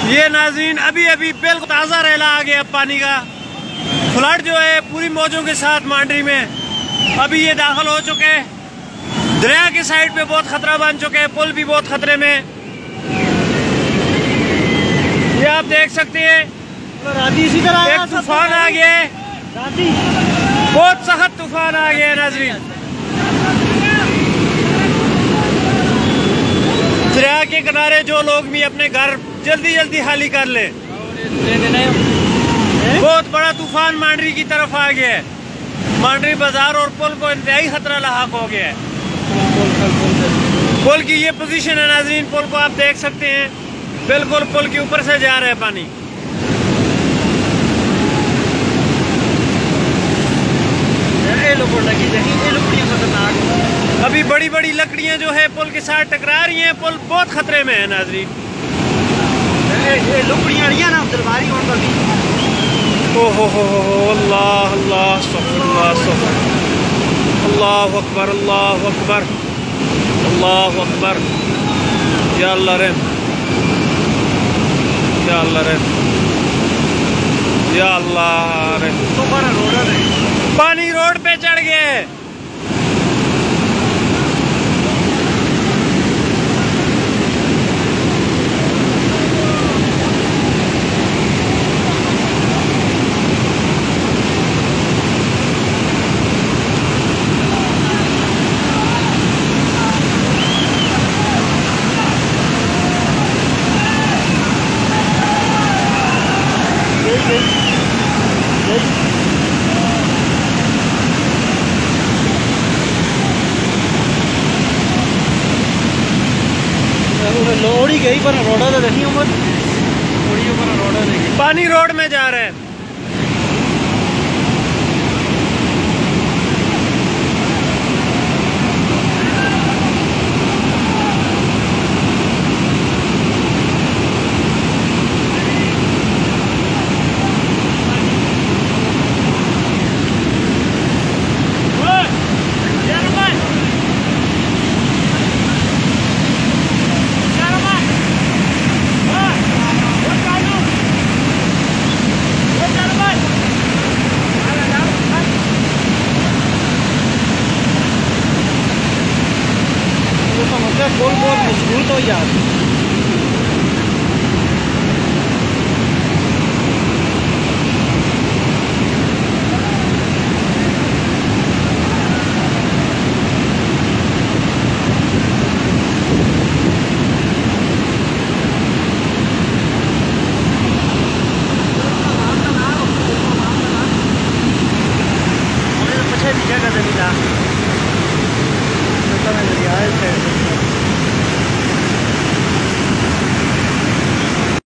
ये नाज़रीन अभी अभी बिल्कुल ताज़ा रेला आ गया पानी का। फ्लड जो है पूरी मौजों के साथ मांडरी में अभी ये दाखिल हो चुके हैं। दरिया के साइड पे बहुत खतरा बन चुके हैं, पुल भी बहुत खतरे में। ये आप देख सकते हैं एक तूफान आ गया है, बहुत सख्त तूफान आ गया है नाज़रीन। दरिया के किनारे जो लोग भी अपने घर जल्दी जल्दी खाली कर ले। बहुत बड़ा तूफान मांडरी की तरफ आ गया है। मांडरी बाजार और पुल को इंतहाई खतरा लाहक हो गया है। पुल की ये पोजीशन है नाज़रीन, पुल को आप देख सकते हैं, बिल्कुल पुल के ऊपर से जा रहा है पानी। अभी बड़ी बड़ी लकड़ियां जो है पुल के साथ टकरा रही हैं, पुल बहुत खतरे में है नाज़रीन। ओहो हो अल्लाह अल्लाह अल्लाह अकबर अल्लाह अकबर अल्लाह अकबर। या अल्लाह रहम, या अल्लाह रहम, या अल्लाह रहम। पानी रोड पे चढ़ गया है। लोड़ी गई पर रोड़ा तो देखी उम्र पानी रोड में जा रहा है। पुल बहुत मजबूत हो जाती है। जगह